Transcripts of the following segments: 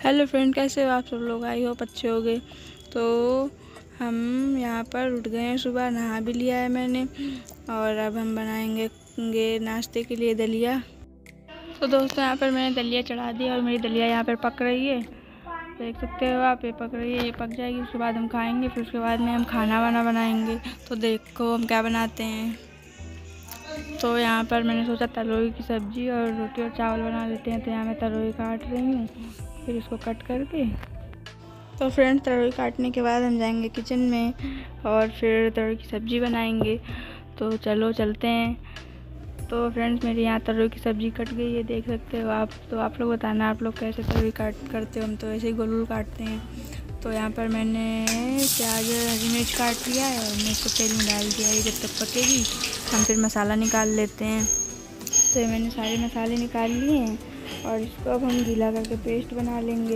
Hello friend, कैसे हो आप सब लोग। आई होप अच्छे हो गए। तो हम यहाँ पर उठ गए हैं, सुबह नहा भी लिया है मैंने और अब हम बनाएंगे नाश्ते के लिए दलिया। तो दोस्तों यहाँ पर मैंने दलिया चढ़ा दिया और मेरी दलिया यहाँ पर पक रही है, देख सकते हो आप। ये पक रही है, ये पक जाएगी, उसके बाद हम खाएंगे। फिर उसके बाद में हम खाना वाना बनाएंगे। तो देखो हम क्या बनाते हैं। तो यहाँ पर मैंने सोचा तरोई की सब्ज़ी और रोटी और चावल बना लेते हैं। तो यहाँ मैं तरोई काट रही हूँ, फिर इसको कट करके। तो फ्रेंड्स तरोई काटने के बाद हम जाएंगे किचन में और फिर तरोई की सब्ज़ी बनाएंगे। तो चलो चलते हैं। तो फ्रेंड्स मेरे यहाँ तरोई की सब्ज़ी कट गई है, देख सकते हो आप। तो आप लोग बताना आप लोग कैसे तरोई करते हो। हम तो ऐसे ही गोल गोल काटते हैं। तो यहाँ पर मैंने प्याज हरी मिर्च काट लिया है और मैं इसको तेल में डाल दिया है। जब तक पकेगी हम फिर मसाला निकाल लेते हैं। तो मैंने सारे मसाले निकाल लिए हैं और इसको अब हम गीला करके पेस्ट बना लेंगे।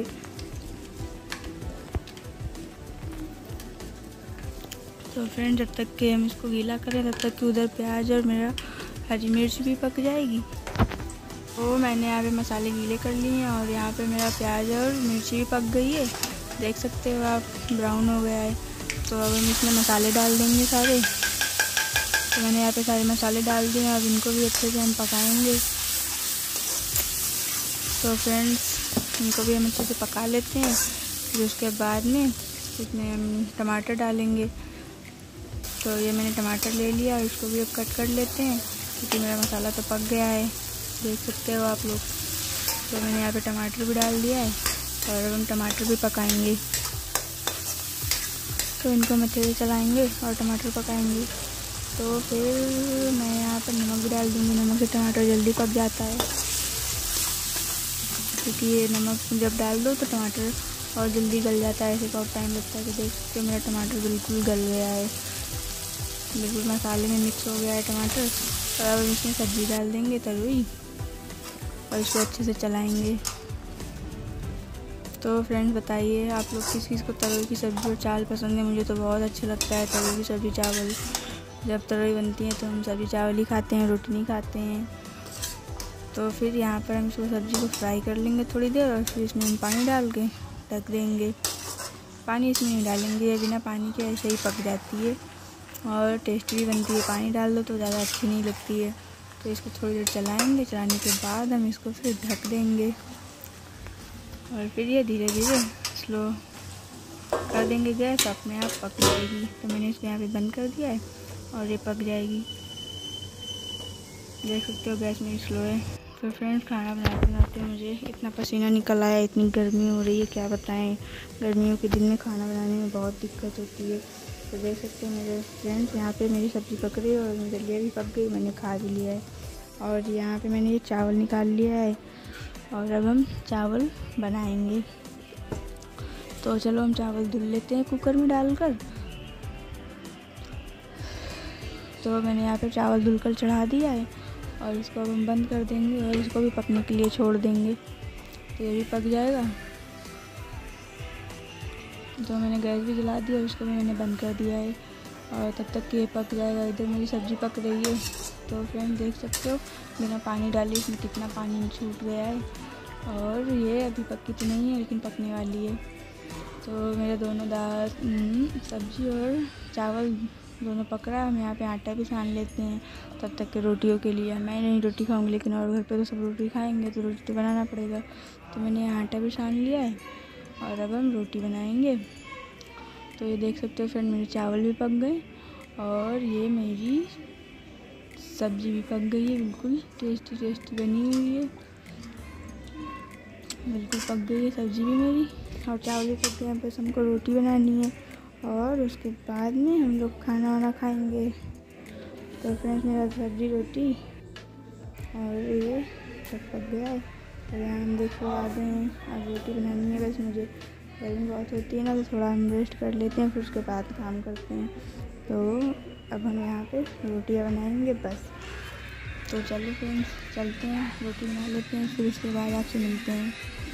तो फ्रेंड जब तक कि हम इसको गीला करें तब तक कि उधर प्याज और मेरा हरी मिर्च भी पक जाएगी। तो मैंने यहाँ पे मसाले गीले कर लिए हैं और यहाँ पे मेरा प्याज और मिर्ची भी पक गई है, देख सकते हो आप, ब्राउन हो गया है। तो अब हम इसमें मसाले डाल देंगे सारे। तो मैंने यहाँ पे सारे मसाले डाल दिए हैं, अब इनको भी अच्छे से हम पकाएंगे। तो फ्रेंड्स इनको भी हम अच्छे से पका लेते हैं। फिर उसके बाद में इसमें हम टमाटर डालेंगे। तो ये मैंने टमाटर ले लिया और इसको भी अब कट कर लेते हैं क्योंकि मेरा मसाला तो पक गया है, देख सकते हो आप लोग। तो मैंने यहाँ पे टमाटर भी डाल दिया है और अब हम टमाटर भी पकाएंगे। तो इनको हम अच्छे से चलाएँगे और टमाटर पकाएंगे। तो फिर मैं यहाँ पर नमक भी डाल दूँगी। नमक से टमाटर जल्दी पक जाता है क्योंकि ये नमक जब डाल दो तो टमाटर और जल्दी गल जाता है। ऐसे बहुत टाइम लगता है। तो देख सकते हो मेरा टमाटर बिल्कुल गल गया है, बिल्कुल मसाले में मिक्स हो गया है टमाटर। और अब इसमें सब्ज़ी डाल देंगे तरोई और इसको अच्छे से चलाएँगे। तो फ्रेंड्स बताइए आप लोग किस किस को तरोई की सब्ज़ी और चावल पसंद है। मुझे तो बहुत अच्छा लगता है तरोई की सब्ज़ी चावल। जब तरोई बनती है तो हम सब्ज़ी चावल ही खाते हैं, रोटी नहीं खाते हैं। तो फिर यहाँ पर हम इसको सब्ज़ी को फ्राई कर लेंगे थोड़ी देर और फिर इसमें हम पानी डाल के ढक देंगे। पानी इसमें नहीं डालेंगे, ये बिना पानी के ऐसे ही पक जाती है और टेस्टी भी बनती है। पानी डाल दो तो ज़्यादा अच्छी नहीं लगती है। तो इसको थोड़ी देर चलाएँगे, चलाने के बाद हम इसको फिर ढक देंगे और फिर ये धीरे धीरे स्लो कर देंगे गैस, अपने आप पक जाएगी। तो मैंने इसको यहाँ पे बंद कर दिया है और ये पक जाएगी, देख सकते हो गैस मेरी स्लो है। तो फ्रेंड्स खाना बनाते बनाते मुझे इतना पसीना निकल आया, इतनी गर्मी हो रही है क्या बताएं। गर्मियों के दिन में खाना बनाने में बहुत दिक्कत होती है। तो देख सकते हैं मेरे फ्रेंड्स यहाँ पे मेरी सब्ज़ी पक रही है और मेरी दलिया भी पक गई, मैंने खा भी लिया है। और यहाँ पे मैंने ये चावल निकाल लिया है और अब हम चावल बनाएंगे। तो चलो हम चावल धुल लेते हैं कुकर में डालकर। तो मैंने यहाँ पे चावल धुलकर चढ़ा दिया है और इसको अब हम बंद कर देंगे और इसको भी पकने के लिए छोड़ देंगे। तो ये भी पक जाएगा। तो मैंने गैस भी जला दिया और इसको भी मैंने बंद कर दिया है और तब तक कि ये पक जाएगा। इधर मेरी सब्ज़ी पक रही है। तो फ्रेंड देख सकते हो बिना पानी डाले इसमें कितना पानी छूट गया है और ये अभी पक्की तो नहीं है लेकिन पकने वाली है। तो मेरे दोनों दाल सब्ज़ी और चावल दोनों पक रहा है। हम यहाँ पे आटा भी सान लेते हैं तब तक के रोटियों के लिए। मैं नहीं रोटी खाऊंगी लेकिन और घर पे तो सब रोटी खाएंगे तो रोटी तो बनाना पड़ेगा। तो मैंने यहाँ आटा भी सान लिया है और अब हम रोटी बनाएंगे। तो ये देख सकते हो फ्रेंड मेरे चावल भी पक गए और ये मेरी सब्ज़ी भी पक गई है, बिल्कुल टेस्टी टेस्टी बनी हुई है, बिल्कुल पक गई है सब्ज़ी भी मेरी और चावल भी पक गए। यहाँ बस हमको रोटी बनानी है और उसके बाद में हम लोग खाना वाना खाएंगे। तो फ्रेंड्स मेरा सब्ज़ी रोटी और ये सब पक गया है और यहाँ हम देखो आ गए हैं। अब रोटी बनानी है, बस मुझे गर्मी बहुत होती है ना तो थोड़ा हम रेस्ट कर लेते हैं, फिर उसके बाद काम करते हैं। तो अब हम यहाँ पे रोटियाँ बनाएंगे बस। तो चलो फ्रेंड्स चलते हैं, रोटी बना लेते हैं, फिर उसके बाद आपसे मिलते हैं।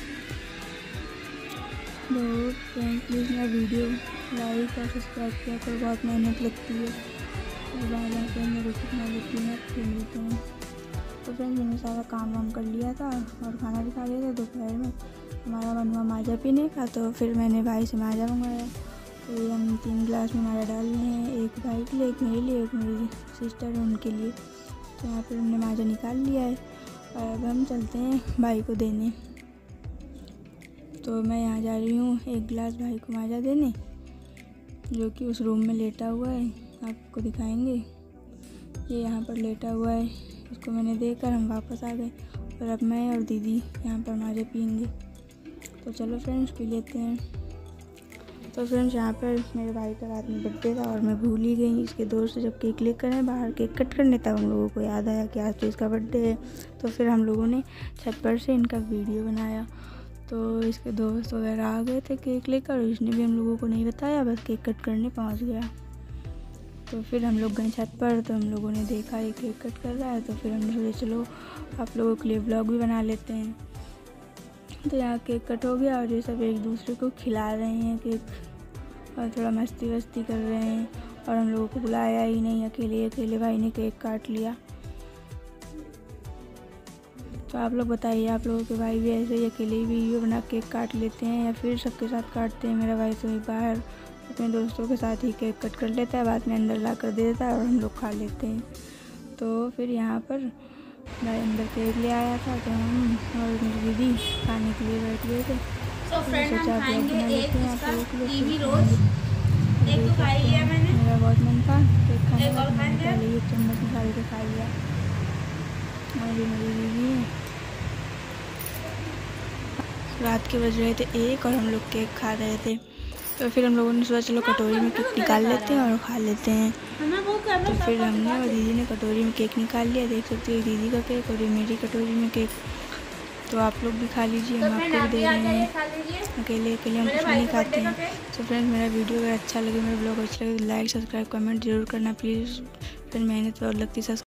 तो फ्रेंड्स प्लीज़ मेरा वीडियो लाइक और सब्सक्राइब किया करो, बहुत मेहनत लगती है और बार बार मैं रोटी बना लेती हूँ, फिर मिलते हैं। तो फ्रेंड्स मैंने सारा काम वाम कर लिया था और खाना भी खा लिया था दोपहर में। हमारा मन हुआ माजा पीने का, तो फिर मैंने भाई से माजा मंगवाया। तो ये हम 3 गिलास में माजा डाल रहे हैं, एक भाई के लिए, एक मेरे लिए, एक मेरी सिस्टर है उनके लिए। तो यहाँ पर हमने माजा निकाल लिया है और अब हम चलते हैं भाई को देने। तो मैं यहाँ जा रही हूँ 1 गिलास भाई को माजा देने, जो कि उस रूम में लेटा हुआ है, आपको दिखाएंगे। ये यहाँ पर लेटा हुआ है, इसको मैंने देकर हम वापस आ गए और अब मैं और दीदी यहाँ पर माजा पियेंगे। तो चलो फ्रेंड्स पी लेते हैं। तो फ्रेंड्स यहाँ पर मेरे भाई का रात में बर्थडे था और मैं भूल ही गई इसके दोस्त जब केक लेकर आए बाहर केक कट करने, तब हम लोगों को याद आया कि आज तो इसका बर्थडे है। तो फिर हम लोगों ने छत पर से इनका वीडियो बनाया। तो इसके दोस्त वगैरह आ गए थे केक लेकर और इसने भी हम लोगों को नहीं बताया, बस केक कट करने पहुँच गया। तो फिर हम लोग गए छत पर, तो हम लोगों ने देखा ये केक कट कर रहा है, तो फिर हमने सोचा चलो आप लोगों के लिए व्लॉग भी बना लेते हैं। तो यहाँ केक कट हो गया और ये सब एक दूसरे को खिला रहे हैं केक और थोड़ा मस्ती वस्ती कर रहे हैं और हम लोगों को बुलाया ही नहीं, अकेले भाई ने केक काट लिया। तो आप लोग बताइए, आप लोगों के भाई भी ऐसे ही अकेले ही वीडियो बना केक काट लेते हैं या फिर सबके साथ काटते हैं? मेरा भाई तो ही बाहर अपने दोस्तों के साथ ही केक कट कर लेता है, बाद में अंदर ला कर दे देता है और हम लोग खा लेते हैं। तो फिर यहाँ पर मैं अंदर केक ले आया था, तो हम और मेरी दीदी खाने के लिए बैठ गए थे। तो फ्रेंड हम खाएंगे एक उसका कीवी रोज, एक तो खा लिया मैंने, मेरा बहुत मन था केक खाने का, पहले एक चम्मच निकाल के खा लिया। और ये मेरी दीदी है। रात के बज रहे थे 1 और हम लोग केक खा रहे थे। तो फिर हम लोगों ने सोचा चलो कटोरी में केक निकाल लेते हैं और खा लेते हैं। तो फिर हमने और दीदी ने कटोरी में केक निकाल लिया, देख सकते हो दीदी का केक और ये मेरी कटोरी में केक। तो आप लोग भी खा लीजिए, हम आपको भी दे रहे हैं, अकेले हम कुछ नहीं खाते हैं। तो फ्रेंड्स मेरा वीडियो अगर अच्छा लगे, मेरा ब्लॉग अच्छा लगे तो लाइक सब्सक्राइब कमेंट जरूर करना प्लीज़। फिर मेहनत और लगती